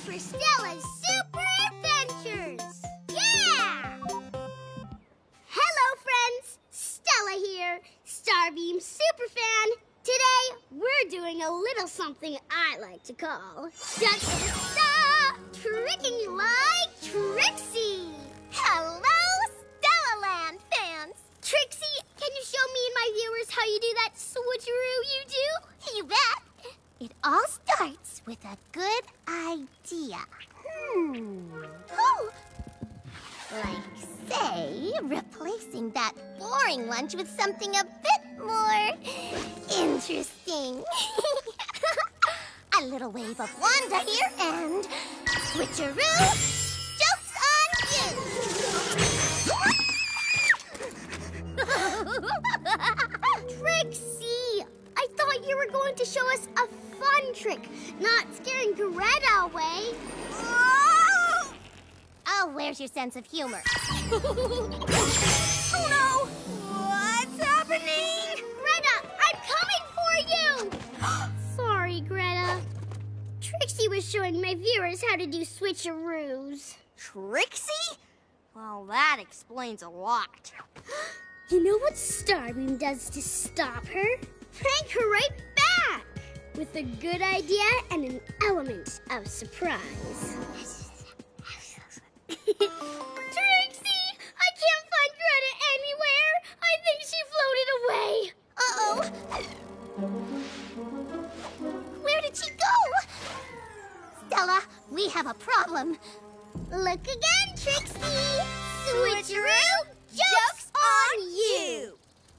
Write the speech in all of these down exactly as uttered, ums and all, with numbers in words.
for Stella's Super Adventures! Yeah! Hello, friends! Stella here, StarBeam Superfan. Today, we're doing a little something I like to call da-da-da-da, Tricking like Tricksy! Hello, Stella Land fans! Tricksy, can you show me and my viewers how you do that switcheroo you do? You bet! It all starts with a good idea. Hmm. Oh! Like, say, replacing that boring lunch with something a bit more interesting. A little wave of Wanda here and switcheroo, joke's on you! Tricksy, I thought you were going to show us a fun trick, not scaring Greta away. Oh, where's your sense of humor? Oh no! What's happening? Greta, I'm coming for you! Sorry, Greta. Tricksy was showing my viewers how to do switcheroos. Tricksy? Well, that explains a lot. You know what StarBeam does to stop her? Prank her right back! With a good idea and an element of surprise. Trixie! I can't find Greta anywhere! I think she floated away! Uh-oh! Where did she go? Stella, we have a problem. Look again, Trixie! Switcheroo! Joke's on you!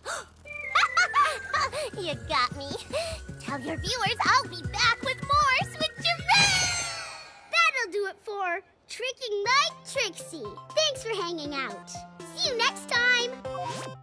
You got me. Tell your viewers I'll be back with more switcheroo! That'll do it for Tricking like Tricksy. Thanks for hanging out. See you next time.